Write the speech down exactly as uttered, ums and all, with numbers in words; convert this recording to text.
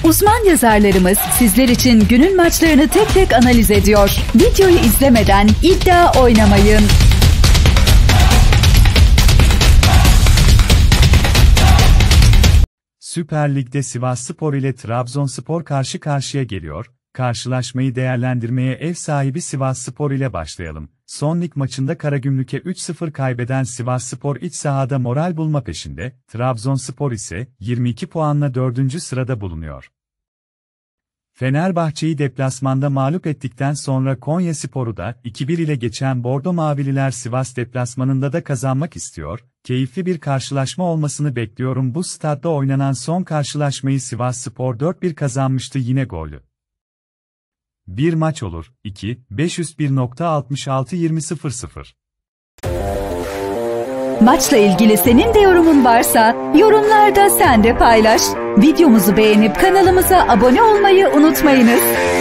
Uzman yazarlarımız sizler için günün maçlarını tek tek analiz ediyor. Videoyu izlemeden iddia oynamayın. Süper Lig'de Sivasspor ile Trabzonspor karşı karşıya geliyor. Karşılaşmayı değerlendirmeye ev sahibi Sivasspor ile başlayalım. Son lig maçında Karagümrük'e üç sıfır kaybeden Sivasspor iç sahada moral bulma peşinde, Trabzonspor ise yirmi iki puanla dördüncü sırada bulunuyor. Fenerbahçe'yi deplasmanda mağlup ettikten sonra Konyaspor'u da iki bir ile geçen Bordo Mavililer Sivas deplasmanında da kazanmak istiyor. Keyifli bir karşılaşma olmasını bekliyorum. Bu stadda oynanan son karşılaşmayı Sivasspor dört bir kazanmıştı, yine gollü bir maç olur. iki beş yüz bir nokta altmış altı yirmi sıfır sıfır. Maçla ilgili senin de yorumun varsa yorumlarda sen de paylaş. Videomuzu beğenip kanalımıza abone olmayı unutmayınız.